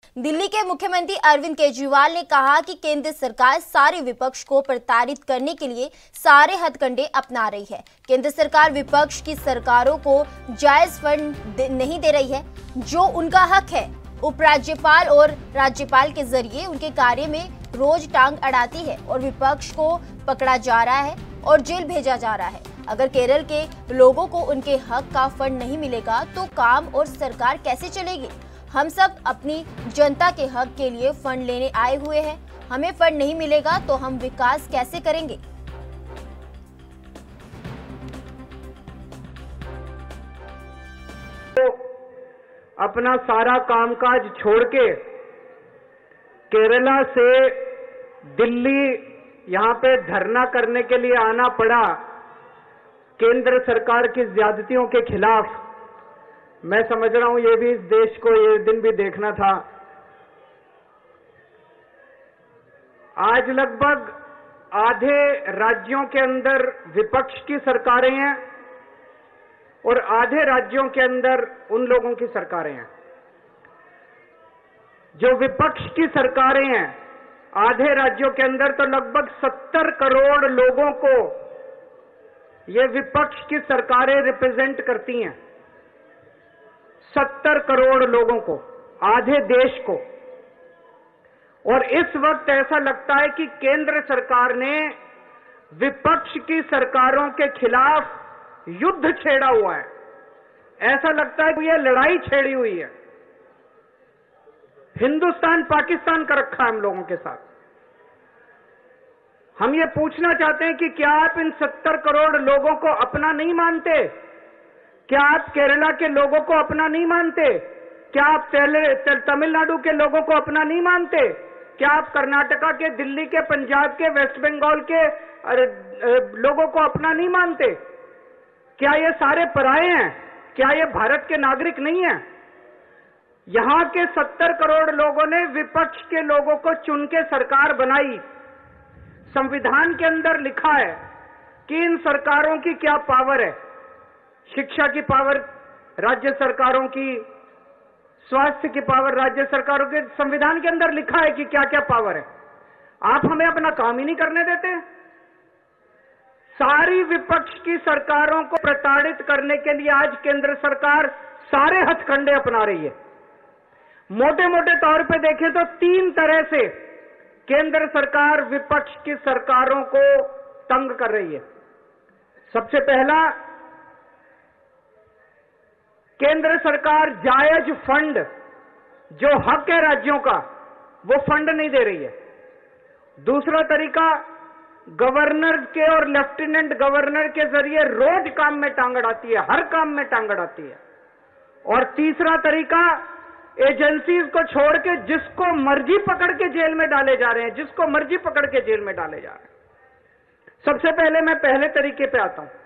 दिल्ली के मुख्यमंत्री अरविंद केजरीवाल ने कहा कि केंद्र सरकार सारे विपक्ष को प्रताड़ित करने के लिए सारे हथकंडे अपना रही है। केंद्र सरकार विपक्ष की सरकारों को जायज फंड नहीं दे रही है, जो उनका हक है। उपराज्यपाल और राज्यपाल के जरिए उनके कार्य में रोज टांग अड़ाती है और विपक्ष को पकड़ा जा रहा है और जेल भेजा जा रहा है। अगर केरल के लोगों को उनके हक का फंड नहीं मिलेगा तो काम और सरकार कैसे चलेगी? हम सब अपनी जनता के हक के लिए फंड लेने आए हुए हैं। हमें फंड नहीं मिलेगा तो हम विकास कैसे करेंगे? तो अपना सारा कामकाज छोड़ के केरला से दिल्ली यहां पे धरना करने के लिए आना पड़ा केंद्र सरकार की ज्यादतियों के खिलाफ। मैं समझ रहा हूं ये भी इस देश को ये दिन भी देखना था। आज लगभग आधे राज्यों के अंदर विपक्ष की सरकारें हैं और आधे राज्यों के अंदर उन लोगों की सरकारें हैं। जो विपक्ष की सरकारें हैं आधे राज्यों के अंदर, तो लगभग 70 करोड़ लोगों को ये विपक्ष की सरकारें रिप्रेजेंट करती हैं। 70 करोड़ लोगों को, आधे देश को। और इस वक्त ऐसा लगता है कि केंद्र सरकार ने विपक्ष की सरकारों के खिलाफ युद्ध छेड़ा हुआ है। ऐसा लगता है कि यह लड़ाई छेड़ी हुई है। हिंदुस्तान पाकिस्तान का रखा है हम लोगों के साथ। हम ये पूछना चाहते हैं कि क्या आप इन 70 करोड़ लोगों को अपना नहीं मानते? क्या आप केरला के लोगों को अपना नहीं मानते? क्या आप तमिलनाडु के लोगों को अपना नहीं मानते? क्या आप कर्नाटका के, दिल्ली के, पंजाब के, वेस्ट बंगाल के लोगों को अपना नहीं मानते? क्या ये सारे पराये हैं? क्या ये भारत के नागरिक नहीं हैं? यहां के 70 करोड़ लोगों ने विपक्ष के लोगों को चुन के सरकार बनाई। संविधान के अंदर लिखा है कि इन सरकारों की क्या पावर है। शिक्षा की पावर राज्य सरकारों की, स्वास्थ्य की पावर राज्य सरकारों के, संविधान के अंदर लिखा है कि क्या क्या पावर है। आप हमें अपना काम ही नहीं करने देते। सारी विपक्ष की सरकारों को प्रताड़ित करने के लिए आज केंद्र सरकार सारे हथकंडे अपना रही है। मोटे मोटे तौर पे देखें तो 3 तरह से केंद्र सरकार विपक्ष की सरकारों को तंग कर रही है। सबसे पहला, केंद्र सरकार जायज फंड, जो हक है राज्यों का, वो फंड नहीं दे रही है। दूसरा तरीका, गवर्नर के और लेफ्टिनेंट गवर्नर के जरिए रोज काम में टांग अड़ाती है, हर काम में टांग अड़ाती है। और तीसरा तरीका, एजेंसीज को छोड़ के जिसको मर्जी पकड़ के जेल में डाले जा रहे हैं, जिसको मर्जी पकड़ के जेल में डाले जा रहे हैं। सबसे पहले मैं पहले तरीके पे आता हूं।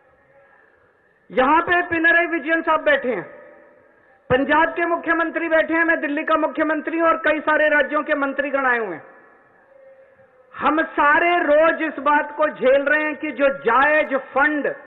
यहां पे पिनराई विजयन साहब बैठे हैं, पंजाब के मुख्यमंत्री बैठे हैं, मैं दिल्ली का मुख्यमंत्री हूं और कई सारे राज्यों के मंत्रीगण आए हुए हैं। हम सारे रोज इस बात को झेल रहे हैं कि जो जायज फंड